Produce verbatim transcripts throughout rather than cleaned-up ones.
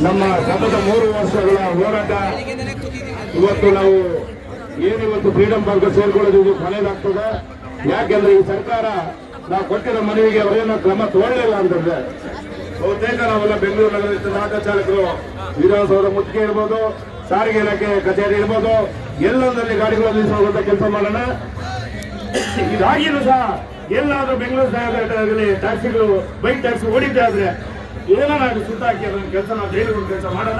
ನಮ್ಮ ಸತತ ಮೂರು ವರ್ಷಗಳ ಹೋರಾಟ ಇವತ್ತು ನಾವು ಏನಿವತ್ತು ಫ್ರೀಡಂ ಪಾರ್ಕ್ ಸೇರ್ಕೊಳ್ಳೋದು ಇದು ಕೊನೆಯದಾಗ್ತದೆ. ಯಾಕೆಂದ್ರೆ ಈ ಸರ್ಕಾರ ನಾವು ಕೊಟ್ಟಿರೋ ಮನವಿಗೆ ಅವರೇನೋ ಕ್ರಮ ತಗೊಳ್ಳಿಲ್ಲ ಅಂತಂದ್ರೆ ಬಹುತೇಕ ನಾವೆಲ್ಲ ಬೆಂಗಳೂರು ನಗರದ ಆಟೋ ಚಾಲಕರು ವಿಧಾನಸೌಧ ಮುತ್ತಿಗೆ ಇರ್ಬೋದು, ಸಾರಿಗೆ ಇಲಾಖೆ ಕಚೇರಿ ಇರ್ಬೋದು, ಎಲ್ಲೊಂದರಲ್ಲಿ ಗಾಡಿಗಳು ನಿಲ್ಲಿಸುವಂತ ಕೆಲಸ ಮಾಡೋಣ. ಇದಾಗಿಯೂ ಸಹ ಎಲ್ಲಾದ್ರೂ ಬೆಂಗಳೂರು ಸಾಗರದಲ್ಲಿ ಟ್ಯಾಕ್ಸಿಗಳು ಬೈಕ್ ಟ್ಯಾಕ್ಸಿ ಓಡಿದ್ದೆ ಆದ್ರೆ ಏನೋ ನಾವು ಸುತ್ತ ಹಾಕಿ ಅದನ್ನ ಕೆಲಸ ನಾವು ಜೈಲು ಕೆಲಸ ಮಾಡೋಣ.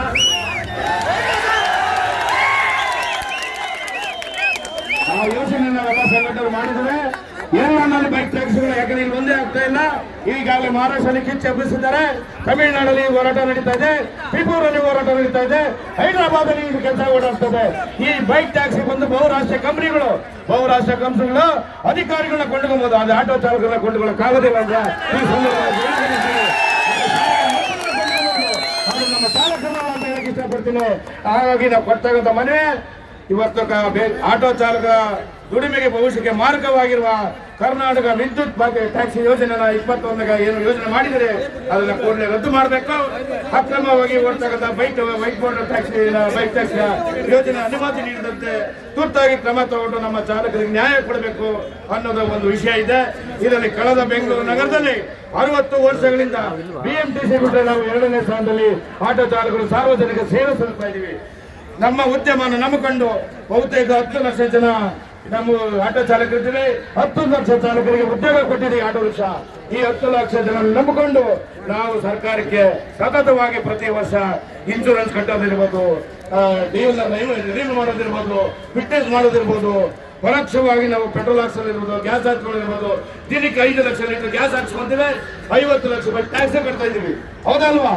ಆ ಯೋಜನೆ ನಾವೆಲ್ಲ ಸಂಘಟನೆ ಮಾಡಿದ್ರೆ ಎಲ್ಲ ನನ್ನ ಬೈಕ್ ಟ್ಯಾಕ್ಸಿಗಳು ಯಾಕಂದ್ರೆ ಇಲ್ಲಿ ಒಂದೇ ಆಗ್ತಾ ಇಲ್ಲ. ಈಗಾಗಲೇ ಮಹಾರಾಷ್ಟ್ರದಲ್ಲಿ ಕಿಚ್ಚು ಹಬ್ಬಿಸಿದ್ದಾರೆ, ತಮಿಳುನಾಡಲ್ಲಿ ಹೋರಾಟ ನಡೀತಾ ಇದೆ, ತ್ರಿಪುರಲ್ಲಿ ಹೋರಾಟ ನಡೀತಾ ಇದೆ, ಹೈದರಾಬಾದ್ ಅಲ್ಲಿ ಇದು ಕೆಲಸ ಓಡಾಡ್ತದೆ. ಈ ಬೈಕ್ ಟ್ಯಾಕ್ಸಿ ಬಂದು ಬಹುರಾಷ್ಟ್ರೀಯ ಕಂಪನಿಗಳು ಬಹುರಾಷ್ಟ್ರೀಯ ಕಂಪನಿಗಳು ಅಧಿಕಾರಿಗಳನ್ನ ಕೊಂಡ್ಕೊಬಹುದು, ಅದು ಆಟೋ ಚಾಲಕರನ್ನ ಕೊಂಡ್ಕೊಳ್ಳಕ್ಕಾಗೋದಿಲ್ಲ ಅಂತ ಈ ಸಂದರ್ಭದಲ್ಲಿ ನಮ್ಮ ಚಾಲಕರನ್ನ ಅಂತ ಹೇಳಕ್ ಇಷ್ಟಪಡ್ತೀನಿ. ಹಾಗಾಗಿ ನಾವು ಕೊಡ್ತಕ್ಕಂಥ ಮನವಿ ಇವತ್ತು ಆಟೋ ಚಾಲಕ ದುಡಿಮೆಗೆ ಭವಿಷ್ಯಕ್ಕೆ ಮಾರ್ಗವಾಗಿರುವ ಕರ್ನಾಟಕ ವಿದ್ಯುತ್ ಟ್ಯಾಕ್ಸಿ ಯೋಜನೆನ ಇಪ್ಪತ್ತೊಂದಕ್ಕೆ ಏನು ಯೋಜನೆ ಮಾಡಿದರೆ ಅದನ್ನ ಕೂಡಲೇ ರದ್ದು ಮಾಡಬೇಕು. ಅಕ್ರಮವಾಗಿ ಓಡ್ತಕ್ಕಂಥ bike bike board taxi bike taxi ಯೋಜನೆ ಅನುಮತಿ ನೀಡಿದಂತೆ ತುರ್ತಾಗಿ ಕ್ರಮ ತಗೊಂಡು ನಮ್ಮ ಚಾಲಕರಿಗೆ ನ್ಯಾಯ ಕೊಡಬೇಕು ಅನ್ನೋದು ಒಂದು ವಿಷಯ ಇದೆ. ಇದರಲ್ಲಿ ಕಳೆದ ಬೆಂಗಳೂರು ನಗರದಲ್ಲಿ ಅರವತ್ತು ವರ್ಷಗಳಿಂದ ಬಿಎಂಟಿಸಿ ಬಿಟ್ಟರೆ ನಾವು ಎರಡನೇ ಸ್ಥಾನದಲ್ಲಿ ಆಟೋ ಚಾಲಕರು ಸಾರ್ವಜನಿಕ ಸೇವೆ ಸಲ್ಲಿಸ್ತಾ ಇದ್ದೀವಿ. ನಮ್ಮ ಉದ್ಯಮವನ್ನು ನಂಬಿಕೊಂಡು ಬಹುತೇಕ ಹತ್ತು ಲಕ್ಷ ಜನ ನಮ್ಮ ಆಟೋ ಚಾಲಕರಿದ್ದೀವಿ. ಹತ್ತು ಲಕ್ಷ ಚಾಲಕರಿಗೆ ಉದ್ಯೋಗ ಕೊಟ್ಟಿದೆ ಆಟೋ ರಿಕ್ಷಾ. ಈ ಹತ್ತು ಲಕ್ಷ ಜನ ನಂಬಿಕೊಂಡು ನಾವು ಸರ್ಕಾರಕ್ಕೆ ಸತತವಾಗಿ ಪ್ರತಿ ವರ್ಷ ಇನ್ಶೂರೆನ್ಸ್ ಕಟ್ಟೋದಿರ್ಬೋದು, ರಿನ್ಯೂ ಮಾಡೋದಿರ್ಬೋದು, ಫಿಟ್ನೆಸ್ ಮಾಡೋದಿರ್ಬೋದು, ಪರೋಕ್ಷವಾಗಿ ನಾವು ಪೆಟ್ರೋಲ್ ಹಾಕ್ಸೋದಿರ್ಬೋದು, ಗ್ಯಾಸ್ ಹಾಕ್ಸ್ಕೊಂಡಿರ್ಬೋದು, ದಿನಕ್ಕೆ ಐದು ಲಕ್ಷ ಲೀಟರ್ ಗ್ಯಾಸ್ ಹಾಕ್ಸ್ಕೊಂತೀವಿ, ಐವತ್ತು ಲಕ್ಷ ರೂಪಾಯಿ ಟ್ಯಾಕ್ಸ್ ಕಟ್ತಾ ಇದ್ದೀವಿ, ಹೌದಲ್ವಾ?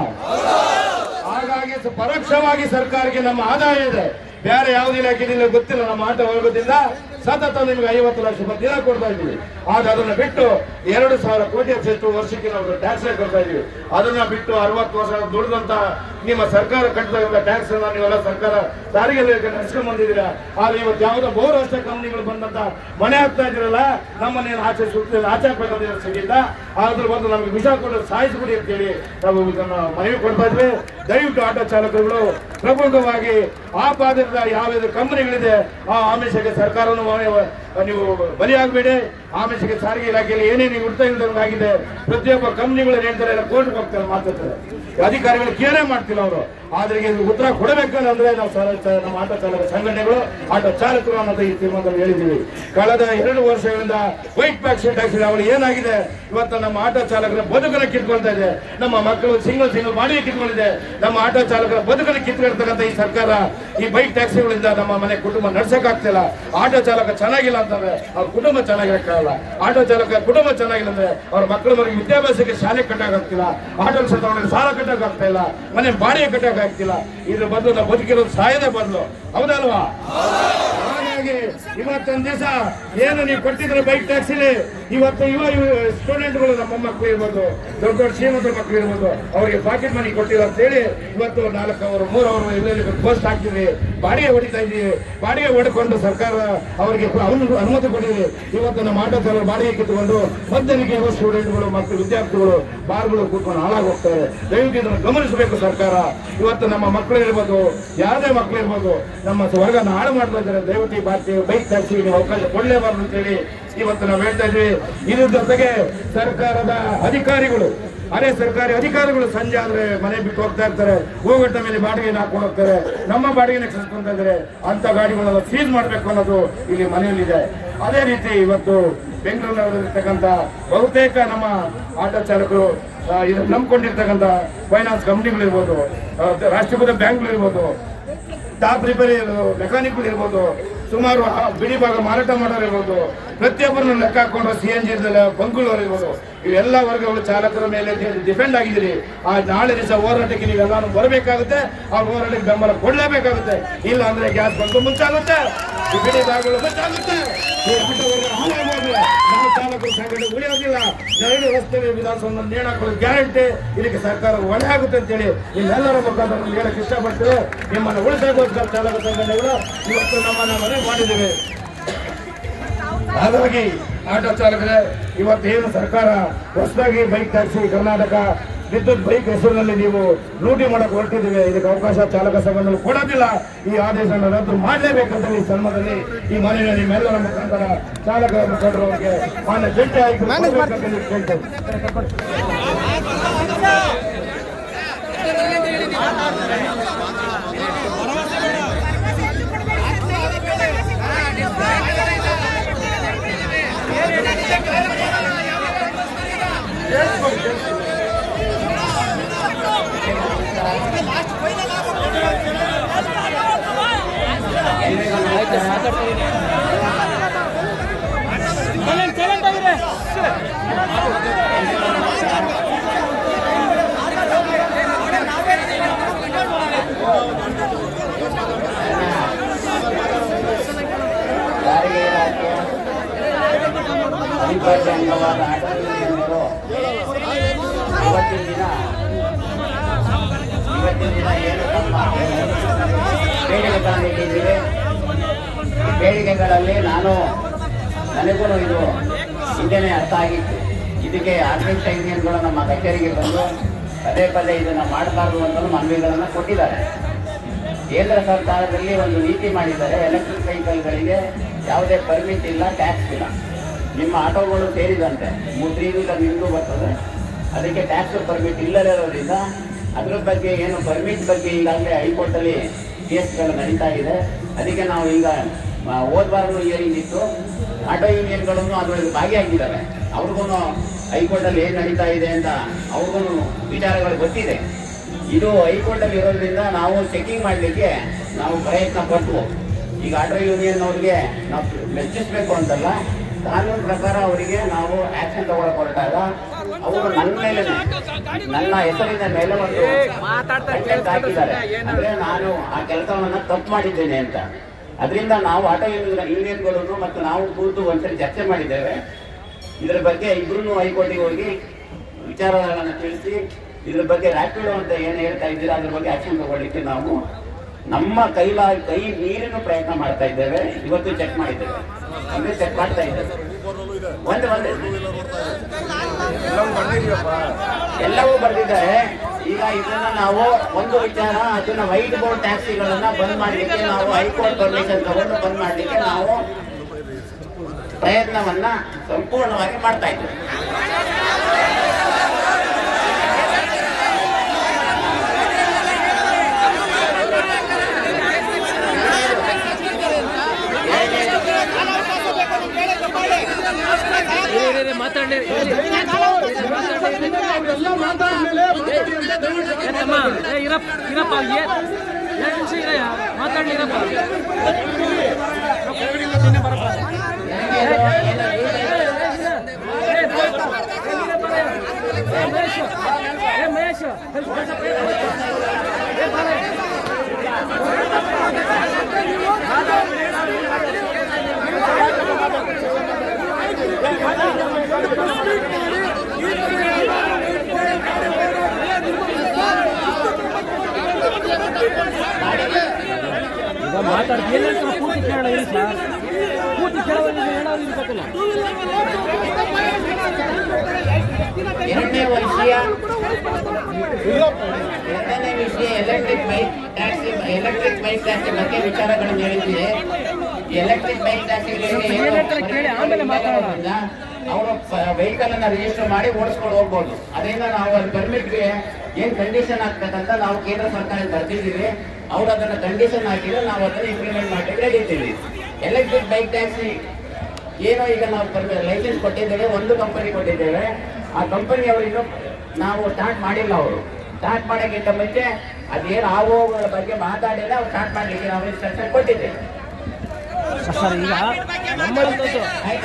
ಹಾಗಾಗಿ ಪರೋಕ್ಷವಾಗಿ ಸರ್ಕಾರಕ್ಕೆ ನಮ್ಮ ಆದಾಯ ಇದೆ. ಬೇರೆ ಯಾವುದೇ ಇಲಾಖೆಯಿಂದ ಗೊತ್ತಿಲ್ಲ. ನಮ್ಮ ಆಟೋ ವರ್ಗದಿಂದ ಸತತ ನಿಮ್ಗೆ ಐವತ್ತು ಲಕ್ಷ ರೂಪಾಯಿ ದಿನ ಕೊಡ್ತಾ ಇದ್ದೀವಿ. ಆಗ ಅದನ್ನ ಬಿಟ್ಟು ಎರಡು ಸಾವಿರ ಕೋಟಿ ಹೆಚ್ಚು ವರ್ಷಕ್ಕೆ ನಾವು ಟ್ಯಾಕ್ಸ್ ಕೊಡ್ತಾ ಇದೀವಿ. ಅದನ್ನ ಬಿಟ್ಟು ಅರವತ್ತು ವರ್ಷ ದುಡಿದಂತ ನಿಮ್ಮ ಸರ್ಕಾರ ಕಟ್ಟಿದ ಟ್ಯಾಕ್ಸ್ ಅನ್ನ ನೀವೆಲ್ಲ ಸರ್ಕಾರ ಸಾರಿಗೆ ನಡೆಸ್ಕೊಂಡ್ ಬಂದಿದ್ದೀರಾ. ಆದ್ರೆ ಇವತ್ತು ಯಾವುದೋ ಬಹುರಾಷ್ಟ್ರೀಯ ಕಂಪನಿಗಳು ಬಂದಂತ ಮನೆ ಹಾಕ್ತಾ ಇದ್ದೀರಲ್ಲ, ನಮ್ಮನ್ನೇನು ಆಚೆ ಸುತ್ತ ಆಚೆ ಹಾಕೋದಿಲ್ಲ ಸಿಗಿಲ್ಲ. ಅದ್ರ ಬಂದು ನಮ್ಗೆ ವಿಷ ಕೊಟ್ಟು ಸಾಯಿಸ್ಬಿಡಿ ಅಂತೇಳಿ ನಾವು ಇದನ್ನ ಮನವಿ ಕೊಡ್ತಾ ಇದ್ವಿ. ದಯವಿಟ್ಟು ಆಟೋ ಚಾಲಕರುಗಳು ಪ್ರಬುದ್ಧವಾಗಿ ಆ ಪಾದದ ಯಾವ್ಯಾವ ಕಂಪನಿಗಳಿದೆ ಆ ಆಮಿಷಕ್ಕೆ ಸರ್ಕಾರವನ್ನು ನೀವು ಬಲಿಯಾಗಬೇಡಿ. ಆಮಿಷಕ್ಕೆ ಸಾರಿಗೆ ಇಲಾಖೆಯಲ್ಲಿ ಏನೇನು ಉಡ್ತಾ ಇಲ್ದಂಗಾಗಿದೆ. ಪ್ರತಿಯೊಬ್ಬ ಕಂಪನಿಗಳು ಹೇಳ್ತಾರೆ, ಕೋರ್ಟ್ಗೆ ಹೋಗ್ತಾರೆ, ಮಾತಾಡ್ತಾರೆ, ಅಧಿಕಾರಿಗಳು ಕೇಳೇ ಮಾಡ್ತಿಲ್ಲ ಅವರು. ಆದ್ರೆ ಉತ್ತರ ಕೊಡಬೇಕಂದ್ರೆ ನಾವು ನಮ್ಮ ಆಟೋ ಚಾಲಕ ಸಂಘಟನೆಗಳು ಆಟೋ ಚಾಲಕರು ಅನ್ನೋದು ಈ ತೀರ್ಮಾನದಲ್ಲಿ ಹೇಳಿದ್ದೀವಿ. ಕಳೆದ ಎರಡು ವರ್ಷಗಳಿಂದ ವೈಟ್ ಟ್ಯಾಕ್ಸಿ ಟ್ಯಾಕ್ಸಿ ಅವಳು ಏನಾಗಿದೆ, ಇವತ್ತು ನಮ್ಮ ಆಟೋ ಚಾಲಕರ ಬದುಕನ್ನು ಕಿತ್ಕೊಳ್ತಾ ಇದೆ. ನಮ್ಮ ಮಕ್ಕಳು ಸಿಂಗಲ್ ಸಿಂಗಲ್ ಬಾಡಿಗೆ ಕಿತ್ಕೊಂಡಿದೆ. ನಮ್ಮ ಆಟೋ ಚಾಲಕರ ಬದುಕನ್ನು ಕಿತ್ಕೊಳ್ತಕ್ಕಂಥ ಈ ಸರ್ಕಾರ ಈ ಬೈಕ್ ಟ್ಯಾಕ್ಸಿಗಳಿಂದ ನಮ್ಮ ಮನೆ ಕುಟುಂಬ ನಡ್ಸಕ್ ಆಗ್ತಿಲ್ಲ. ಆಟೋ ಚಾಲಕ ಚೆನ್ನಾಗಿಲ್ಲ ಅಂತಂದ್ರೆ ಅವ್ರ ಕುಟುಂಬ ಚೆನ್ನಾಗಿರಕ್ಕಾಗಲ್ಲ. ಆಟೋ ಚಾಲಕ ಕುಟುಂಬ ಚೆನ್ನಾಗಿಲ್ಲ ಅಂದ್ರೆ ಅವ್ರ ಮಕ್ಕಳ ಮನೆಗೆ ವಿದ್ಯಾಭ್ಯಾಸಕ್ಕೆ ಶಾಲೆ ಕಟ್ಟಕ್ಕಾಗ್ತಿಲ್ಲ, ಆಟೋ ಕ್ಷೇತ್ರಗಳಿಗೆ ಸಾಲ ಕಟ್ಟಕ್ ಆಗ್ತಾ ಇಲ್ಲ, ಮನೆ ಬಾಡಿಗೆ ಕಟ್ಟಕ್ ಆಗ್ತಿಲ್ಲ. ಇದ್ರ ಬದಲು ನಾವು ಬದುಕಿರೋದು ಸಾಯದೇ ಬದಲು, ಹೌದಲ್ವಾ? ಹಾಗಾಗಿ ಇವತ್ತೊಂದ್ ದಿವಸ ಏನು ನೀವು ಕೊಟ್ಟಿದ್ರೆ ಬೈಕ್ ಟ್ಯಾಕ್ಸಿಲಿ ಇವತ್ತು ಯುವ ಸ್ಟೂಡೆಂಟ್ಗಳು ನಮ್ಮ ಮಕ್ಕಳು ಇರ್ಬೋದು, ದೊಡ್ಡ ದೊಡ್ಡ ಶ್ರೀಮಂತರ ಮಕ್ಕಳು ಇರ್ಬೋದು, ಅವರಿಗೆ ಪಾಕೆಟ್ ಮನಿ ಕೊಟ್ಟಿಲ್ಲ ಅಂತ ಹೇಳಿ ಇವತ್ತು ನಾಲ್ಕು ಅವರು ಮೂರು ಅವರು ಎಲ್ಲೆಲ್ಲಿ ಪೋಸ್ಟ್ ಹಾಕ್ತಿದ್ವಿ, ಬಾಡಿಗೆ ಹೊಡಿತಾ ಇದ್ದೀವಿ. ಬಾಡಿಗೆ ಹೊಡ್ಕೊಂಡು ಸರ್ಕಾರ ಅವರಿಗೆ ಅನುಮತಿ ಕೊಟ್ಟಿದೆ. ಇವತ್ತು ನಮ್ಮ ಆಟೋ ಚಾಲಕರು ಬಾಡಿಗೆ ಕಿತ್ಕೊಂಡು ಮಧ್ಯನಿಗೆ ಯುವ ಸ್ಟೂಡೆಂಟ್ಗಳು ಮತ್ತು ವಿದ್ಯಾರ್ಥಿಗಳು ಬಾರ್ಗಳು ಕೂತ್ಕೊಂಡು ಹಾಳಾಗಿ ಹೋಗ್ತಾರೆ. ದಯವಿಟ್ಟು ಇದನ್ನು ಗಮನಿಸಬೇಕು ಸರ್ಕಾರ. ಇವತ್ತು ನಮ್ಮ ಮಕ್ಕಳು ಇರ್ಬೋದು, ಯಾವುದೇ ಮಕ್ಕಳು ಇರ್ಬೋದು, ನಮ್ಮ ವರ್ಗನ ಹಾಳು ಮಾಡ್ತಾ ಇದ್ದಾರೆ. ದಯವಿಟ್ಟು ಭಾರತೀಯ ಬೈಕ್ ಟ್ಯಾಕ್ಸಿಗೆ ನೀವು ಅವಕಾಶ ಕೊಡಲೇಬಾರ್ದು ಅಂತೇಳಿ ಇವತ್ತು ನಾವು ಹೇಳ್ತಾ ಇದ್ವಿ. ಇದ್ರ ಜೊತೆಗೆ ಸರ್ಕಾರದ ಅಧಿಕಾರಿಗಳು, ಅರೆ ಸರ್ಕಾರಿ ಅಧಿಕಾರಿಗಳು ಸಂಜೆ ಆದ್ರೆ ಮನೆ ಬಿಟ್ಟು ಹೋಗ್ತಾ ಇರ್ತಾರೆ, ಹೋಗಟ್ಟ ಮೇಲೆ ಬಾಡಿಗೆನ ಹಾಕೊಂಡು ಹೋಗ್ತಾರೆ, ನಮ್ಮ ಬಾಡಿಗೆನ ಕಳ್ಸ್ಕೊಂತ ಇದ್ದಾರೆ. ಅಂತ ಗಾಡಿಗಳೆಲ್ಲ ಸೀಸ್ ಮಾಡಬೇಕು ಅನ್ನೋದು ಇಲ್ಲಿ ಮನೆಯಲ್ಲಿದೆ. ಅದೇ ರೀತಿ ಇವತ್ತು ಬೆಂಗಳೂರಿನಲ್ಲಿರ್ತಕ್ಕಂಥ ಬಹುತೇಕ ನಮ್ಮ ಆಟೋ ಚಾಲಕರು ಇದನ್ನು ನಂಬ್ಕೊಂಡಿರ್ತಕ್ಕಂಥ ಫೈನಾನ್ಸ್ ಕಂಪ್ನಿಗಳಿರ್ಬೋದು, ರಾಷ್ಟ್ರೀಕೃತ ಬ್ಯಾಂಕ್ಗಳಿರ್ಬೋದು, ಟಾಪ್ ರಿಪೇರಿ ಮೆಕ್ಯಾನಿಕ್ಗಳು ಇರ್ಬೋದು, ಸುಮಾರು ಬಿಡಿ ಭಾಗ ಮಾರಾಟ ಮಾಡೋರು ಇರ್ಬೋದು, ಪ್ರತಿಯೊಬ್ಬರನ್ನು ಲೆಕ್ಕ ಹಾಕೊಂಡು ಸಿ ಎನ್ ಜಿ ಬಂಕ್ಗಳವರು ಇರ್ಬೋದು, ಇವೆಲ್ಲ ವರ್ಗಗಳು ಚಾಲಕರ ಮೇಲೆ ಡಿಪೆಂಡ್ ಆಗಿದ್ದೀರಿ. ಆ ನಾಳೆ ದಿವಸ ಹೋರಾಟಕ್ಕೆ ನೀವೆಲ್ಲಾನು ಬರಬೇಕಾಗುತ್ತೆ, ಆ ಹೋರಾಟಕ್ಕೆ ಬೆಂಬಲ ಕೊಡಲೇಬೇಕಾಗುತ್ತೆ. ಇಲ್ಲ ಅಂದ್ರೆ ಗ್ಯಾಸ್ ಬಂದು ಮುಂಚಾಗುತ್ತೆ, ಬಿಡಿ ಭಾಗಗಳು ಮುಂಚಾಗುತ್ತೆ, ನಾವು ಚಾಲಕರು ಸಂಘಟನೆ ಉಳಿಯೋದಿಲ್ಲ. ಎರಡು ರಸ್ತೆ ವಿಧಾನಸೌಧ ನೇಣು ಹಾಕೊಳ್ಳೋದು ಗ್ಯಾರಂಟಿ. ಇದಕ್ಕೆ ಸರ್ಕಾರ ಹೊಣೆ ಆಗುತ್ತೆ ಅಂತೇಳಿ ನಿಮ್ಮೆಲ್ಲರ ಮುಖಾಂತರ ಹೇಳಕ್ ಇಷ್ಟಪಡ್ತೇವೆ. ನಿಮ್ಮನ್ನು ಉಳಿಸೋಗೋಸ್ಕರ ಚಾಲಕ ಸಂಘಟನೆಗಳು ಇವತ್ತು ನಮ್ಮನ್ನ ಮನವಿ ಮಾಡಿದ್ದೇವೆ. ಹಾಗಾಗಿ ಆಟೋ ಚಾಲಕರೇ, ಇವತ್ತೇನು ಸರ್ಕಾರ ಹೊಸದಾಗಿ ಬೈಕ್ ಟ್ಯಾಕ್ಸಿ ಕರ್ನಾಟಕ ವಿದ್ಯುತ್ ಬೈಕ್ ಹೆಸರಿನಲ್ಲಿ ನೀವು ಲೂಟಿ ಮಾಡಕ್ ಹೊರಟಿದ್ದೀವಿ. ಇದಕ್ಕೆ ಅವಕಾಶ ಚಾಲಕ ಸಂಘಗಳು ಕೊಡೋದಿಲ್ಲ. ಈ ಆದೇಶವನ್ನು ರದ್ದು ಮಾಡಲೇಬೇಕಂತ ಈ ಸಂದರ್ಭದಲ್ಲಿ ಈ ಮನೆಯ ನಿಮ್ಮೆಲ್ಲರ ಮುಖಾಂತರ ಚಾಲಕ ಮುಖಂಡರು ಅವರಿಗೆ ಮಾನ್ಯ ಜಂಟಿ ಆಯುಕ್ತರು ಕೇಳ್ತೇವೆ. ಅವಿಭಾಜ್ಯ ಅಂಗವಾದ ಆಟೋಗಳು ಇವತ್ತಿನ ದಿನ ಇವತ್ತಿನ ದಿನ ಏನು ತಮ್ಮ ಬೇಡಿಕೆಗಳನ್ನು ಇಟ್ಟಿದ್ದೀವಿ. ಈ ಬೇಡಿಕೆಗಳಲ್ಲಿ ನಾನು ನನಗೂ ಇದು ಹಿಂದೆನೇ ಅರ್ಥ ಆಗಿತ್ತು. ಇದಕ್ಕೆ ಆರ್ಟಿಸ್ಟ್ ಯೂನಿಯನ್ಗಳು ನಮ್ಮ ಕಚೇರಿಗೆ ಬಂದು ಪದೇ ಪದೇ ಇದನ್ನು ಮಾಡಬಾರ್ದು ಅಂತ ಮನವಿಗಳನ್ನು ಕೊಟ್ಟಿದ್ದಾರೆ. ಕೇಂದ್ರ ಸರ್ಕಾರದಲ್ಲಿ ಒಂದು ನೀತಿ ಮಾಡಿದ್ದಾರೆ, ಎಲೆಕ್ಟ್ರಿಕ್ ವೆಹಿಕಲ್ಗಳಿಗೆ ಯಾವುದೇ ಪರ್ಮಿಟ್ ಇಲ್ಲ, ಟ್ಯಾಕ್ಸ್ ಇಲ್ಲ. ನಿಮ್ಮ ಆಟೋಗಳು ಸೇರಿದಂತೆ ತ್ರೀ ವೀಲರ್ ನಿಮಗೂ ಬರ್ತದೆ, ಅದಕ್ಕೆ ಟ್ಯಾಕ್ಸ್ ಪರ್ಮಿಟ್ ಇಲ್ಲದೇ ಇರೋದ್ರಿಂದ ಅದ್ರ ಬಗ್ಗೆ ಏನು ಪರ್ಮಿಟ್ ಬಗ್ಗೆ ಈಗಾಗಲೇ ಹೈಕೋರ್ಟಲ್ಲಿ ಕೇಸ್ಗಳು ನಡೀತಾ ಇದೆ. ಅದಕ್ಕೆ ನಾವು ಈಗ ಹೋದ ವಾರನೂ ಹಿಯರಿಂಗ್ ಇತ್ತು, ಆಟೋ ಯೂನಿಯನ್ಗಳನ್ನು ಅದರೊಳಗೆ ಭಾಗಿಯಾಗಿದ್ದಾರೆ. ಅವ್ರಿಗೂ ಹೈಕೋರ್ಟಲ್ಲಿ ಏನು ನಡೀತಾ ಇದೆ ಅಂತ ಅವ್ರಿಗೂ ವಿಚಾರಗಳು ಗೊತ್ತಿದೆ. ಇದು ಹೈಕೋರ್ಟಲ್ಲಿ ಇರೋದ್ರಿಂದ ನಾವು ಚೆಕಿಂಗ್ ಮಾಡಲಿಕ್ಕೆ ನಾವು ಪ್ರಯತ್ನ ಪಟ್ಟು ಈಗ ಆಟೋ ಯೂನಿಯನ್ ಅವ್ರಿಗೆ ನಾವು ಮೆಚ್ಚಿಸ್ಬೇಕು ಅಂತಲ್ಲ, ಕಾನೂನು ಪ್ರಕಾರ ಅವರಿಗೆ ನಾವು ಆಕ್ಷನ್ ತಗೊಳಕ್ ಹೊರಟಾಗ ಅವರು ನನ್ನ ಮೇಲೆ ನನ್ನ ಹೆಸರಿನ ಮೇಲೆ ಒಂದು ಕಂಟೆಂಟ್ ಹಾಕಿದ್ದಾರೆ. ಅಂದ್ರೆ ನಾನು ಆ ಕೆಲಸವನ್ನ ತಪ್ಪು ಮಾಡಿದ್ದೇನೆ ಅಂತ. ಅದರಿಂದ ನಾವು ಆಟೋ ಯೂನಿಯನ್ಗಳನ್ನು ಮತ್ತು ನಾವು ಕೂತು ಒಂದ್ಸರಿ ಚರ್ಚೆ ಮಾಡಿದ್ದೇವೆ. ಇದರ ಬಗ್ಗೆ ಇಬ್ರು ಹೈಕೋರ್ಟಿಗೆ ಹೋಗಿ ವಿಚಾರಗಳನ್ನು ತಿಳಿಸಿ ಇದ್ರ ಬಗ್ಗೆ ರ್ಯಾಪಿಡೋ ಅಂತ ಏನು ಹೇಳ್ತಾ ಇದ್ದೀರಾ ಅದ್ರ ಬಗ್ಗೆ ಆಕ್ಷನ್ ತಗೊಳ್ಳಿಕ್ಕೆ ನಾವು ನಮ್ಮ ಕೈಲ ಕೈ ಮೀರಿನ ಪ್ರಯತ್ನ ಮಾಡ್ತಾ ಇದ್ದೇವೆ. ಇವತ್ತು ಚೆಕ್ ಮಾಡಿದ್ದೇವೆ, ಅಂದ್ರೆ ಚೆಕ್ ಮಾಡ್ತಾ ಇದ್ದೇವೆ. ಒಂದು ಒಂದೇ ಎಲ್ಲವೂ ಬರೆದಿದ್ದಾರೆ. ಈಗ ಇದನ್ನ ನಾವು ಒಂದು ವಿಚಾರ, ಅದನ್ನ ವೈಟ್ ಬೋರ್ಡ್ ಟ್ಯಾಕ್ಸಿಗಳನ್ನ ಬಂದ್ ಮಾಡಲಿಕ್ಕೆ ನಾವು ಹೈಕೋರ್ಟ್ ಪರ್ಮಿಷನ್ ತಗೊಂಡು ಬಂದ್ ಮಾಡಲಿಕ್ಕೆ ನಾವು ಪ್ರಯತ್ನವನ್ನ ಸಂಪೂರ್ಣವಾಗಿ ಮಾಡ್ತಾ ಇದ್ದೇವೆ. ಮಾತಾಡಿ ಮಾತಾಡ್ಲಿರಪ್ಪ ಮಹೇಶ್ ಈಗ ಮಾತಾಡ್ತೀನಿ ಪೂರ್ತಿ ಕೇಳೋಣ ಇಲ್ಲ ಸರ್, ಪೂರ್ತಿ ಕೇಳೋದು ಹೇಳೋದು ಗೊತ್ತಿಲ್ಲ. ಎರಡನೇ ವಿಷಯ ಎರಡನೇ ವಿಷಯ electric bike taxi electric bike taxi ಬಗ್ಗೆ ವಿಚಾರಗಳನ್ನು ಹೇಳಿದ್ವಿ. ಎಲೆಕ್ಟ್ರಿಕ್ ಬೈಕ್ ಟ್ಯಾಕ್ಸಿಗಳಿಗೆ ಅವರು ವೆಹಿಕಲ್ ಅನ್ನ ರಿಜಿಸ್ಟರ್ ಮಾಡಿ ಓಡಿಸ್ಕೊಂಡು ಹೋಗ್ಬೋದು. ಅದರಿಂದ ನಾವು ಅಲ್ಲಿ ಪರ್ಮಿಟ್ಗೆ ಏನ್ ಕಂಡೀಷನ್ ಆಗ್ತಕ್ಕಂತ ನಾವು ಕೇಂದ್ರ ಸರ್ಕಾರಕ್ಕೆ ಬರ್ತಿದ್ದೀವಿ. ಅವ್ರು ಅದನ್ನ ಕಂಡೀಷನ್ ಹಾಕಿದ್ರೆ ನಾವು ಅದನ್ನ ಇಂಪ್ಲಿಮೆಂಟ್ ಮಾಡಲಿಕ್ಕೆ ರೆಡಿ ಇದ್ದೀವಿ. ಎಲೆಕ್ಟ್ರಿಕ್ ಬೈಕ್ ಟ್ಯಾಕ್ಸಿ ಏನೋ ಈಗ ನಾವು ಲೈಸೆನ್ಸ್ ಕೊಟ್ಟಿದ್ದೇವೆ, ಒಂದು ಕಂಪನಿ ಕೊಟ್ಟಿದ್ದೇವೆ. ಆ ಕಂಪನಿ ಅವರಿನ್ನು ನಾವು ಸ್ಟಾರ್ಟ್ ಮಾಡಿಲ್ಲ. ಅವರು ಸ್ಟಾರ್ಟ್ ಮಾಡೋಕ್ಕಿಂತ ಮುಂಚೆ ಅದೇನು ಆಗುವವುಗಳ ಬಗ್ಗೆ ಮಾತಾಡಿಲ್ಲ. ಅವ್ರು ಸ್ಟಾರ್ಟ್ ಮಾಡಲಿಕ್ಕೆ ನಾವು ಇನ್ಸ್ಟ್ರಕ್ಷನ್ ಕೊಟ್ಟಿದ್ದೇವೆ. ಸರ್ ಈಗ ನಮ್ಮಂತದ್ದು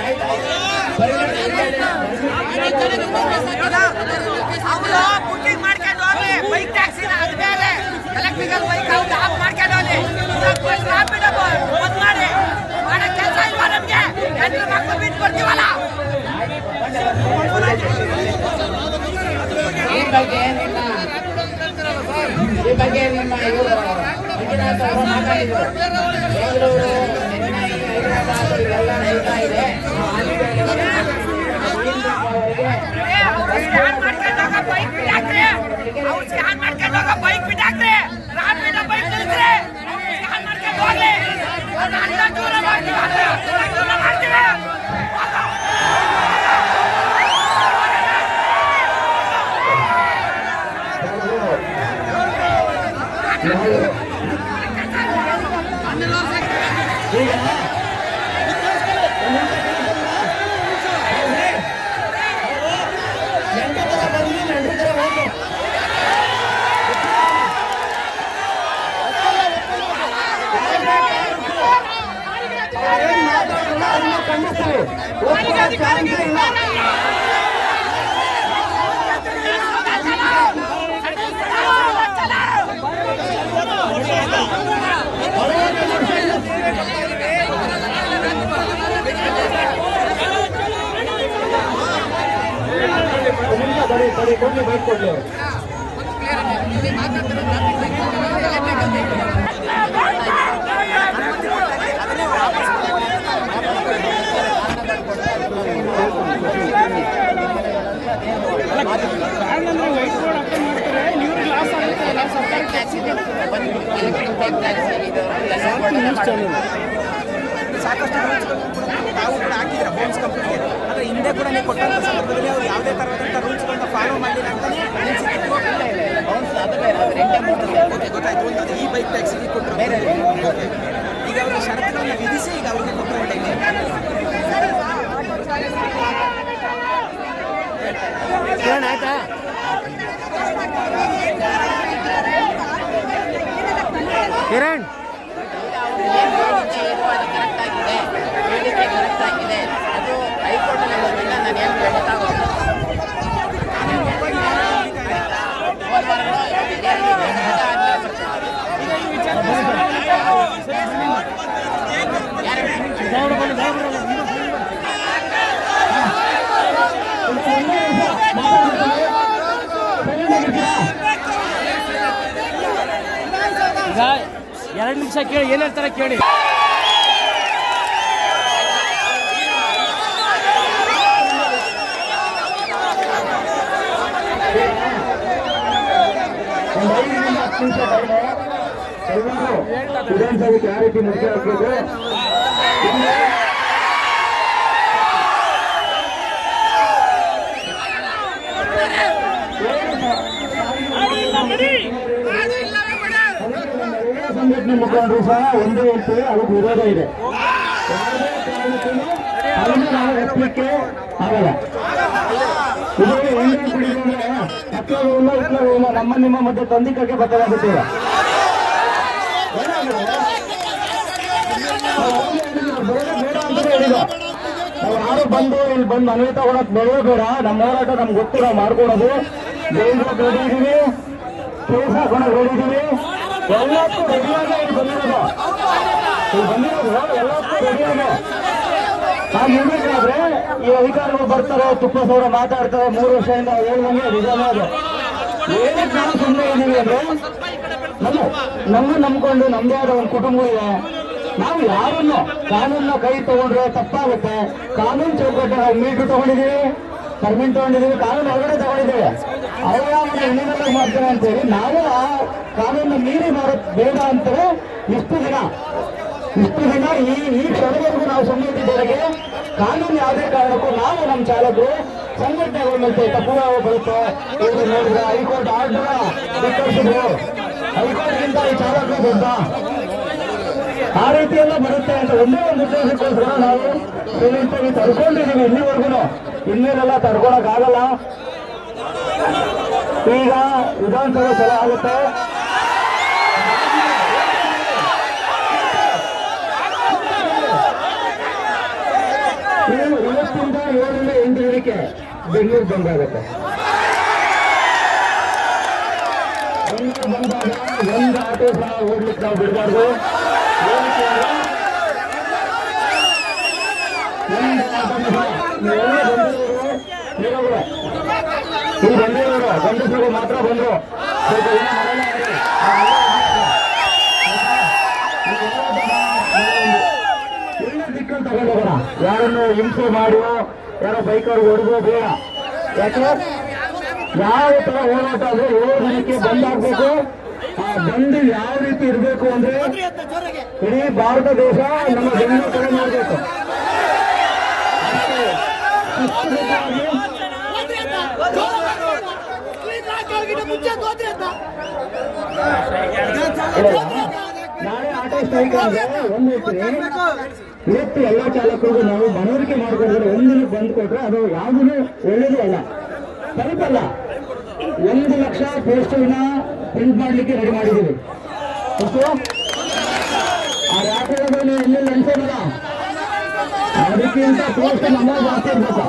ಬುಕಿಂಗ್ ಮಾಡ್ಕೊಂಡು ಹೋಗ್ಲಿ, ಬೈಕ್ ಟ್ಯಾಕ್ಸಿ ಅದು ಬೇರೆ, ಎಲೆಕ್ಟ್ರಿಕಲ್ ಬೈಕ್ ಅವ್ರು ಆಫ್ ಮಾಡ್ಕೊಂಡು ಹೋಗ್ಲಿ, ಬಂದ್ ಮಾಡಿ ಮಾಡೋ ಕೆಲಸ ಇಲ್ವಾ ನಮ್ಗೆ? ಹೆಣ್ಣು ಮಕ್ಕಳು ಬಿಟ್ಟು ಕೊಡ್ತೀವಲ್ಲ. ಈ ಬಗ್ಗೆ ನಿಮ್ಮ ಈ ಬಗ್ಗೆ ನಿಮ್ಮ ಇವರು ಮಂಜುನಾಥ್ ಅವರು ಮಾತಾಡಿದರು. ಬೆಂಗಳೂರು, ಚೆನ್ನೈ, ಹೈದರಾಬಾದ್ ಇವೆಲ್ಲ ನಡೀತಾ ಇದೆ. ಅವರಿಗೆ ಸ್ಕ್ಯಾನ್ ಮಾಡ್ಕೊಂಡು ಹೋಗೋ ಬೈಕ್ ಬಿಡಾಕ್ರಿ ಅವ್ರು ಸ್ಕ್ಯಾನ್ ಮಾಡ್ಕೊಂಡು ಹೋಗೋ ಬೈಕ್ ಬಿಡಾಕ್ರಿ ರಾಪಿಡ್ ಬೈಕ್ ನಿಲ್ಸ್ರಿ ಸ್ಕ್ಯಾನ್ ಮಾಡ್ಕೊಂಡು ಹೋಗ್ಲಿ ಅನ್ನ ದೂರ ಮಾಡ್ತೀವಿ ಅನ್ನ ದೂರ ಮಾಡ್ತೀವಿ ಕೊಡ್ಲಿ ಬೈಕ್ ಕೊಡ್ಲಿ ಸಾಕಷ್ಟು ತಾವು ಕೂಡ ಹಾಕಿದ್ರೆ ಹೋಮ್ಸ್ ಕಂಪ್ನಿಗೆ ಆದರೆ ಹಿಂದೆ ಕೂಡ ನೀವು ಕೊಟ್ಟಂಥ ಸಂದರ್ಭದಲ್ಲಿ ಅವರು ಯಾವುದೇ ಥರವಾದಂಥ ರೂಲ್ಸ್ಗಳನ್ನ ಫಾಲೋ ಮಾಡಲಿಲ್ಲ ಅಂತಲೇ ಗೊತ್ತಾಯ್ತು. ಒಂದು ಈ ಬೈಕ್ ಟ್ಯಾಕ್ಸಿಗೆ ಕೊಟ್ಟರು ಈಗ ಅವರಿಗೆ ಷರತ್ತುಗಳನ್ನು ವಿಧಿಸಿ ಈಗ ಅವ್ರಿಗೆ ಕೊಟ್ಟರು ಆಯ್ತಾ ಕಿರಣ್ ಹೇಳಿಕೆ ಕರೆಕ್ಟ್ ಆಗಿದೆ ಅದು ಹೈಕೋರ್ಟಲ್ಲಿ ಬಂದಿಲ್ಲ. ನಾನು ಏನು ಹೇಳೋಕ್ಕಾಗೋದು ಈಗ ಎರಡು ನಿಮಿಷ ಕೇಳಿ ಏನ್ ಹೇಳ್ತಾರೆ ಕೇಳಿ. ವಿಧಾನಸಭೆಗೆ ಯಾವ ರೀತಿ ಮುಖ್ಯ ಆಗ್ಬೇಕು ಸಂಘಟನೆ ಮುಖಂಡರು ಸಹ ಒಂದೇ ಹೇಳ್ತೇವೆ, ಅದಕ್ಕೆ ವಿರೋಧ ಇದೆ. ಅದನ್ನು ನಾವು ಒಪ್ಪಲಿಕ್ಕೆ ಆಗಲ್ಲ. ಇದು ಎಣ್ಣೆ ಕುಡಿದ್ರೆ ಹತ್ತೋದಿಲ್ಲ ಇತ್ತೋದಿಲ್ಲ ನಮ್ಮ ನಿಮ್ಮ ಮಧ್ಯೆ ತಂದಿಕಕ್ಕೆ ಬದಲಾಗುತ್ತಿಲ್ಲ. ಬೇಡ ಅಂತ ಹೇಳಿದ ನಾವು ಯಾರು ಬಂದು ಇಲ್ಲಿ ಬಂದು ಮನವಿ ತಗೊಳಕ್ ಬೆಳೆಯೋ ಬೇಡ. ನಮ್ಮ ಹೋರಾಟ ನಮ್ಗೆ ಗೊತ್ತು, ನಾವು ಮಾಡ್ಕೊಳೋದು. ಬೇಂದ್ರ ರೆಡಿದೀವಿ, ಕೇಸ್ ಹಾಕೊಳಕ್ ರೆಡಿದೀವಿ, ಎಲ್ಲಕ್ಕೂ ರೆಡಿಯಾಗ ಇಲ್ಲಿ ಬಂದಿರೋದು ಇಲ್ಲಿ ಬಂದಿರೋದು ಎಲ್ಲಕ್ಕೂ ರೆಡಿಯಾಗ. ನಾವು ಇರ್ಬೇಕಾದ್ರೆ ಈ ಅಧಿಕಾರಿಗಳು ಬರ್ತಾರೆ, ತುಪ್ಪ ಸೌರ ಮಾತಾಡ್ತಾರೆ. ಮೂರು ವರ್ಷದಿಂದ ಹೇಳ್ದಂಗೆ ನಿಜಾನೇ ಅದು. ಏನಕ್ಕೆ ನಾವು ಸುಮ್ಮನೆ ಇದೀವಿ ಅಂದ್ರೆ ನಮ್ಮ ನಮ್ಮ ನಂಬ್ಕೊಂಡು ನಮ್ದೇ ಆದ ಒಂದು ಕುಟುಂಬ ಇದೆ. ನಾವು ಯಾರನ್ನು ಕಾನೂನ ಕೈ ತಗೊಂಡ್ರೆ ತಪ್ಪಾಗುತ್ತೆ. ಕಾನೂನು ಚೌಕಟ್ಟು ನಾವು ಮೀಟರ್ ತಗೊಂಡಿದೀವಿ, ಪರ್ಮಿಟ್ ತಗೊಂಡಿದೀವಿ, ಕಾನೂನು ಹೊರಗಡೆ ತಗೊಂಡಿದ್ದೀವಿ. ಅವರ ಇಳಿಮೆಲ್ಲ ಮಾಡ್ತಾರೆ ಅಂತೇಳಿ ನಾವು ಆ ಕಾನೂನು ಮೀರಿ ಮಾಡೋದು ಬೇಡ ಅಂತಾರೆ. ಇಷ್ಟು ದಿನ ಇಷ್ಟು ದಿನ ಈ ಈ ಕ್ಷಣವರೆಗೂ ನಾವು ಸುಮ್ಮನಿದ್ದೇವೆ. ಕಾನೂನು ಯಾವುದೇ ಕಾರಣಕ್ಕೂ ನಾವು ನಮ್ಮ ಚಾಲಕರು ಸಂಘಟನೆಗಳ ಮೇಲೆ ತಪ್ಪು ಬರುತ್ತೆ. ಇವರು ನೋಡಿದ್ರೆ ಹೈಕೋರ್ಟ್ ಆರ್ಡರ್ ಧಿಕ್ಕರಿಸಿದ್ರು. ಹೈಕೋರ್ಟ್ಗಿಂತ ಈ ಚಾಲಕರು ದೊಡ್ಡ ಆ ರೀತಿ ಎಲ್ಲ ಬರುತ್ತೆ ಅಂತ ಒಂದೇ ಒಂದು ಉದ್ದೇಶಕ್ಕೋಸ್ಕರ ನಾವು ಸೈಲೆಂಟಾಗಿ ತಡ್ಕೊಂಡಿದ್ದೀವಿ ಇಲ್ಲಿವರೆಗೂ. ಇನ್ನೇನೆಲ್ಲ ತಡ್ಕೊಳಕ್ ಆಗಲ್ಲ. ಈಗ ವಿಧಾನಸಭೆ ಸಲ ಆಗುತ್ತೆ. ಇವತ್ತಿಂದ ಏಳರಿಂದ ಎಂಟು ದಿನಕ್ಕೆ ಬೆಂಗಳೂರು ಬಂದಾಗುತ್ತೆ. ಬೆಂಗಳೂರು ಬಂದಾಗ ಒಂದು ಆಟೋ ಸಹ ಓಡ್ಲಿಕ್ಕೆ ನಾವು ಬಿಡಬಾರ್ದು. ಇಲ್ಲಿ ಬಂದಿರೋರು ಗಂಡಸರು ಮಾತ್ರ ಬಂದ್ರು. ಎಲ್ಲ ದಿಕ್ಕನ್ನು ತಗೊಂಡೋಗೋಣ. ಯಾರನ್ನು ಹಿಂಸೆ ಮಾಡುವ, ಯಾರೋ ಬೈಕವ್ರಿಗೆ ಹೊಡೆದೋ ಬೇಡ. ಯಾಕೆ ಯಾವ ತರ ಹೋರಾಟ ಅಂದ್ರೆ ಏಳು ದಿನಕ್ಕೆ ಬಂದ್ ಆಗ್ಬೇಕು. ಆ ಬಂದ್ ಯಾವ ರೀತಿ ಇರಬೇಕು ಅಂದ್ರೆ ಇಡೀ ಭಾರತ ದೇಶ ನಮ್ಮ ಬೆಂಗಳೂರು ಕಡೆ ನೋಡ್ಬೇಕು. ನಾಳೆ ಆಟೋ ಸ್ಟ್ರೈಕ್ ಅಂದ್ರೆ ಒಂದು ಹೇಳ್ತೀನಿ, ಇವತ್ತು ಎಲ್ಲಾ ಚಾಲಕರಿಗೂ ನಾವು ಮನವರಿಕೆ ಮಾಡಿಕೊಂಡ್ರೆ ಒಂದಿನ ಬಂದ್ ಕೊಟ್ರೆ ಅದು ಯಾವುದೂ ಒಳ್ಳೇದು ಅಲ್ಲ, ತಲುಪಲ್ಲ. ಒಂದು ಲಕ್ಷ ಪೋಸ್ಟರ್ನ ಪ್ರಿಂಟ್ ಮಾಡ್ಲಿಕ್ಕೆ ರೆಡಿ ಮಾಡಿದ್ದೀವಿ. ಎಷ್ಟು ಆ ರಾತ್ರಿ ಎಲ್ಲೆಲ್ಲ ಅನ್ಸೋದಿಲ್ಲ, ಅದಕ್ಕಿಂತ ಪೋಸ್ಟ್ ನಮ್ಮ ಜಾಸ್ತಿ ಇರ್ಬೇಕು.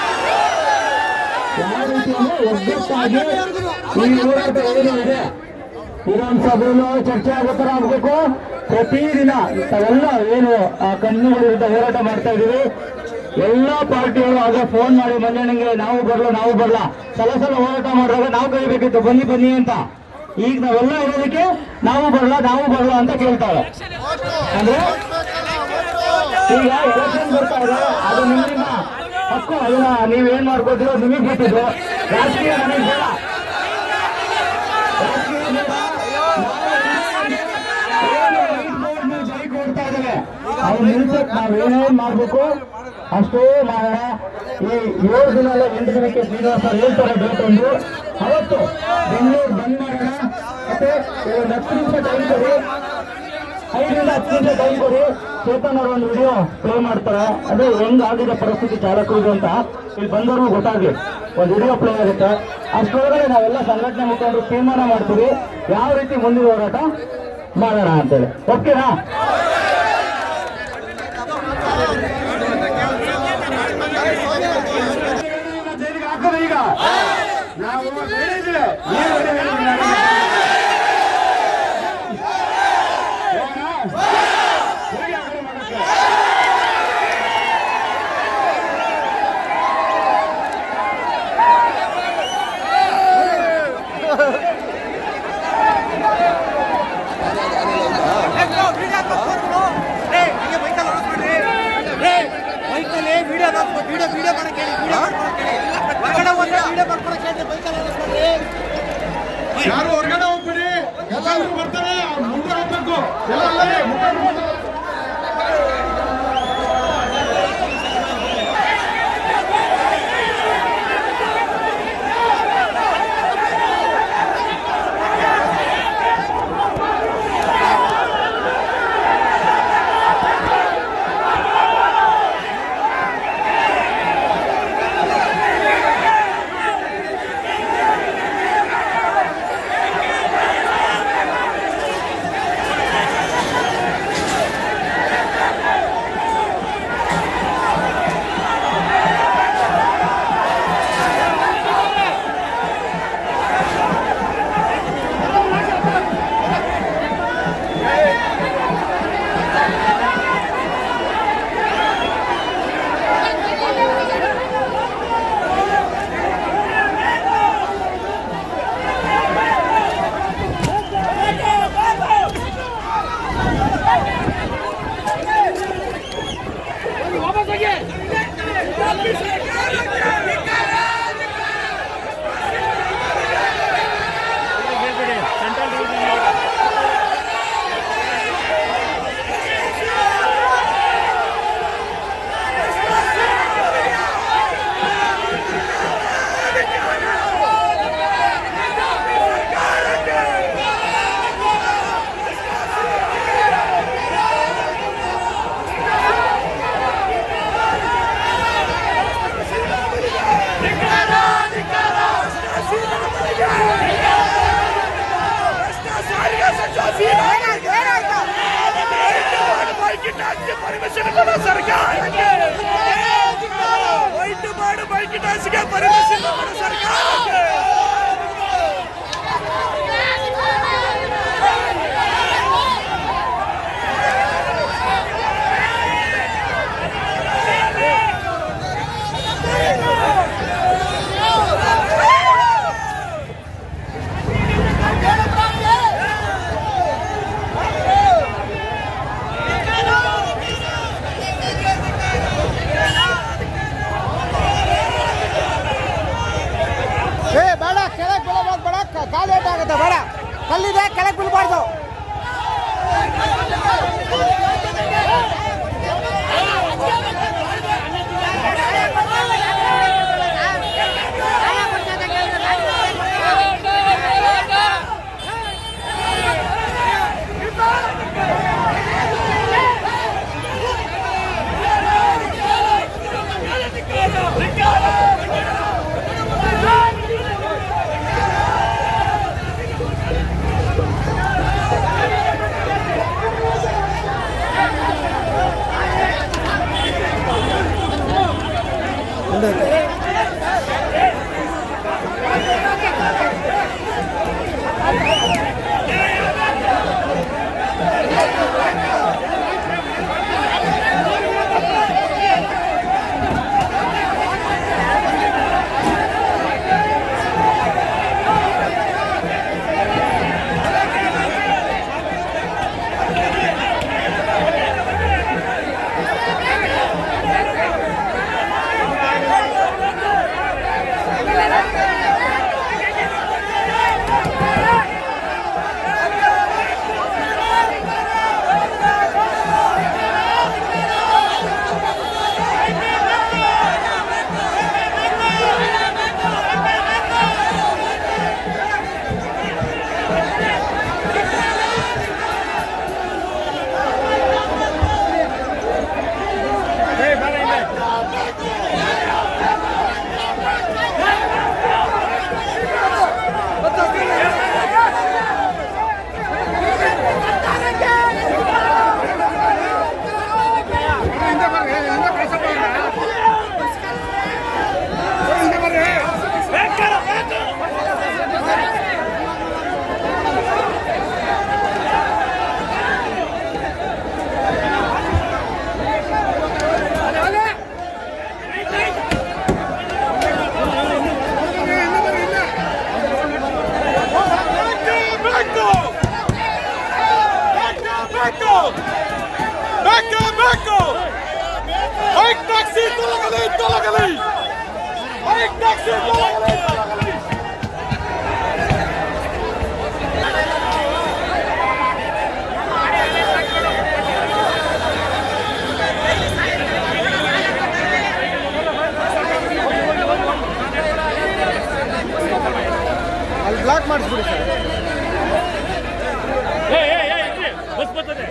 ಯಾವ ರೀತಿ ಅಂದ್ರೆ ಒಗ್ಗಟ್ಟಾಗಿ ಈ ಹೋರಾಟ ಏನು ಇದೆ ವಿಧಾನಸಭೆಯಲ್ಲೂ ಚರ್ಚೆ ಆಗೋ ತರ ಆಗ್ಬೇಕು. ಪ್ರತಿದಿನ ತಾವೆಲ್ಲ ಏನು ಆ ಕಂಪನಿಗಳ ವಿರುದ್ಧ ಹೋರಾಟ ಮಾಡ್ತಾ ಇದೀವಿ, ಎಲ್ಲಾ ಪಾರ್ಟಿಗಳು ಆಗ ಫೋನ್ ಮಾಡಿ ಮಂಜಣ್ಣಂಗೆ ನಾವು ಬರ್ಲ ನಾವು ಬರ್ಲ ಸಲ ಸಲ ಹೋರಾಟ ಮಾಡಿದಾಗ ನಾವು ಕರಿಬೇಕಿತ್ತು ಬನ್ನಿ ಬನ್ನಿ ಅಂತ. ಈಗ ನಾವೆಲ್ಲ ಇರೋದಕ್ಕೆ ನಾವು ಬರ್ಲ ನಾವು ಬರ್ಲ ಅಂತ ಕೇಳ್ತಾರೆ. ಅಂದ್ರೆ ಈಗ ಎಲೆಕ್ಷನ್ ಬರ್ತಾ ಇದೆ, ಅದು ನಿಮ್ಮ ಹಕ್ಕು, ಅದನ್ನ ನೀವೇನ್ ಮಾಡ್ಕೊತೀರೋ ನಿಮಗೆ ಬಿಟ್ಟಿದ್ದು. ರಾಜಕೀಯ ನನಗೆ ಬೇಡ, ಜೈ ಕೊಡ್ತಾ ಇದ್ದೇವೆ. ಅವ್ರು ನಿಲ್ಸಕ್ ನಾವೇನೇನ್ ಮಾಡ್ಬೇಕು ಅಷ್ಟೇ ಮಾಡೋಣ. ಈ ಏಳು ದಿನ ಅಲ್ಲ ಎಂಟು ದಿನಕ್ಕೆ ಶ್ರೀನಿವಾಸ ಹೇಳ್ತಾರೆ ಡೇಟ್ ಒಂದು, ಅವತ್ತು ಬೆಂಗಳೂರು ಬಂದ್ ಮಾಡೋಣ. ಮತ್ತೆ ಒಂದು ಹತ್ತು ನಿಮಿಷ ಟೈಮ್ ಕೊಡಿ, ಐದರಿಂದ ಹತ್ತು ನಿಮಿಷ ಟೈಮ್ ಕೊಡಿ. ಚೇತನ್ ಅವರು ಒಂದು ವಿಡಿಯೋ ಪ್ಲೇ ಮಾಡ್ತಾರೆ, ಅದೇ ಹೆಂಗಾಗಿದೆ ಪರಿಸ್ಥಿತಿ ಚಾಲಕರಿಗೆ ಅಂತ ಇಲ್ಲಿ ಬಂದವ್ರಿಗೂ ಗೊತ್ತಾಗ್ಲಿ. ಒಂದು ವಿಡಿಯೋ ಪ್ಲೇ ಆಗುತ್ತೆ, ಅಷ್ಟರೊಳಗಡೆ ನಾವೆಲ್ಲ ಸಂಘಟನೆ ಮುಖಂಡರು ತೀರ್ಮಾನ ಮಾಡ್ತೀವಿ ಯಾವ ರೀತಿ ಮುಂದಿನ ಹೋರಾಟ ಮಾಡೋಣ ಅಂತೇಳಿ. ಓಕೆನಾ? ಈಗ ನಾವು ಯಾರು ಹೊರಗಡೆ ಹೋಗ್ಬೇಡಿ, ಎಲ್ಲರೂ ಬರ್ತಾರೆ, ಮುಂದೆ ಹೋಗ್ಬೇಕು ಎಲ್ಲ ಅಲ್ಲೇ ಬೇಕು ಬೇಕೇ ಬೇಕು ಬೈಕ್ ಟ್ಯಾಕ್ಸಿ ತೊಲಗಲಿ ತೊಲಗಲಿ ಬೈಕ್ ಟ್ಯಾಕ್ಸಿ ತೊಲಗಲಿ ತೊಲಗಲಿ ಅಲ್ಲಿ ಬ್ಲಾಕ್ ಮಾಡಿಸ್ಬಿಡಿ ಸರ್. ಬಸ್ ಬರ್ತದೆ.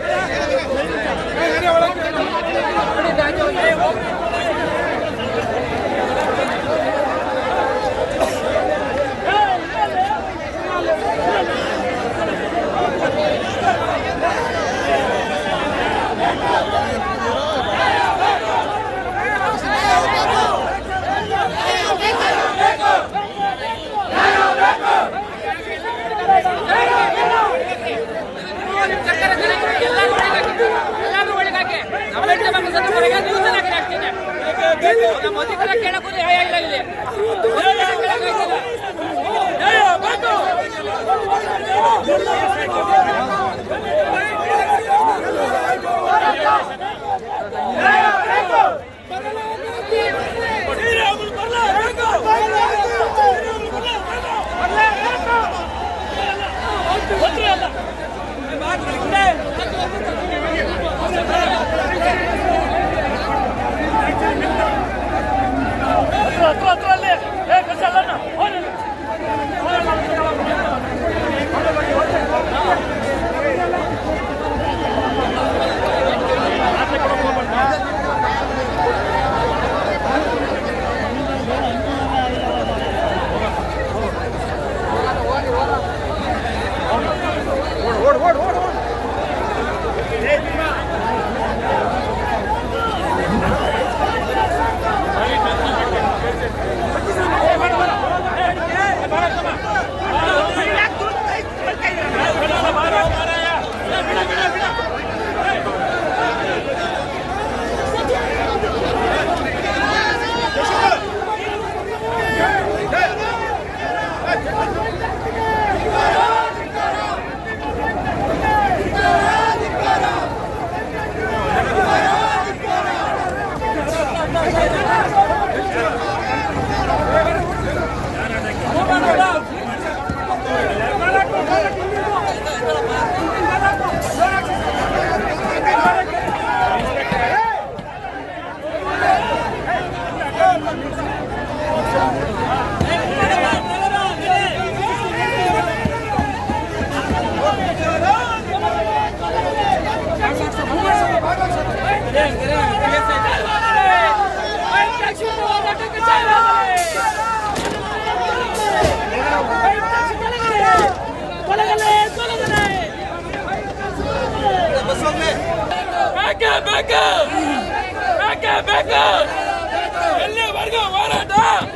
ಎಲ್ಲಿವರೆಗೂ ಹೋರಾಟ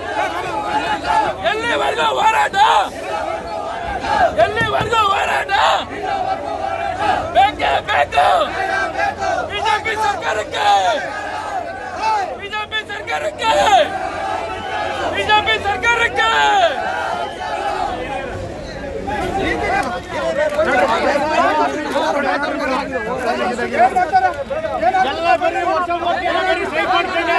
ಎಲ್ಲಿವರೆಗೂ ಹೋರಾಟ ಎಲ್ಲಿವರೆಗೂ ಹೋರಾಟ ಬೇಕೇ ಬೇಕು ಬಿಜೆಪಿ ಸರ್ಕಾರಕ್ಕೆ ಬಿಜೆಪಿ ಸರ್ಕಾರಕ್ಕೆ ಬಿಜೆಪಿ ಸರ್ಕಾರಕ್ಕೆ ಎಲ್ಲ ಬರೀ ವರ್ಷ ಬರೀ ಸೈ ಮಾಡ್ತೇನೆ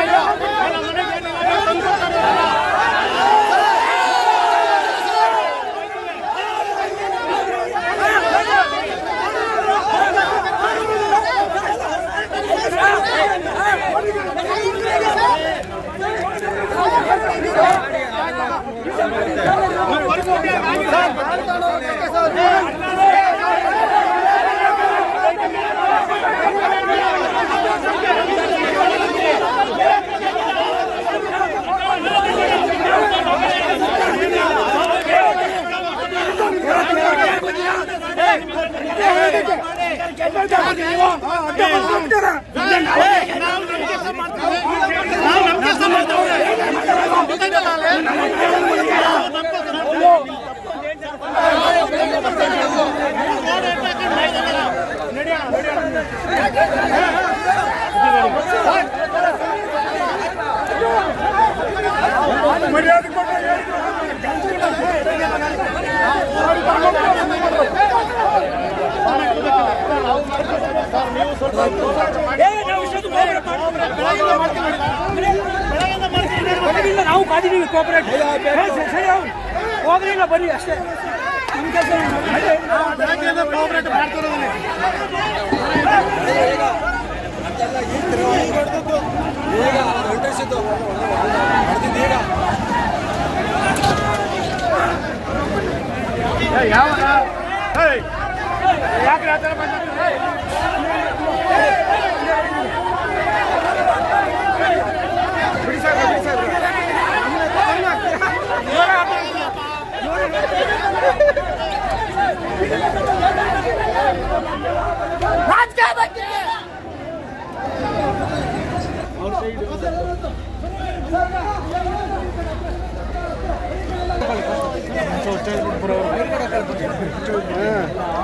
ಮರ್ಯಾದೆ ನಾವು ಕಾದಿದ್ದೀವಿ ಕೋಪರೇಟ್ ಸರಿ ಅವ್ರು ಹೋಗ್ಲಿಲ್ಲ ಬರೀ ಅಷ್ಟೇ ನಿಮ್ಮ ಕೆಲಸ ಕೋಪರೇಟ್ ಮಾಡ್ತಾರೆ ಈಗ ಹೊರಟಿಸಿದ್ದು ಮಾಡ್ತಿದ್ದೀಗ ಯಾವ ಯಾಕೆ ಆ ಥರ ಬಂದ ಬಿಡಿ ಸಾಕು ಬಿಡಿ ಸಾಕು ರಾಜಕೀಯ ಬಗ್ಗೆ ಅವ್ರ ಸೈಡ್